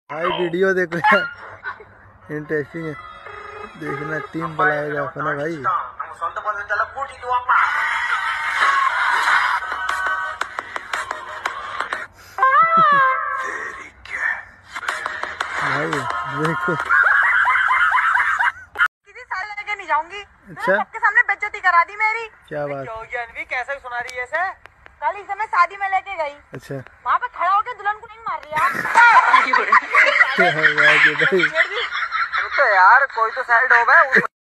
भाई वीडियो देखो यार, इंटरेस्टिंग है, देखना टीम बनाएगा अपना भाई। भाई देखो किसी साल लेके नहीं जाऊंगी। अच्छा सबके सामने बेइज्जती करा दी मेरी। क्या बात। क्या हो गया अनवी, कैसे सुना रही है ऐसे? कल इसे मैं शादी में लेके गई, अच्छा वहाँ पे खड़ा होकर दुल्हन को नहीं मार लिया। क्या हो गया भाई। तो यार कोई तो साइड हो गए।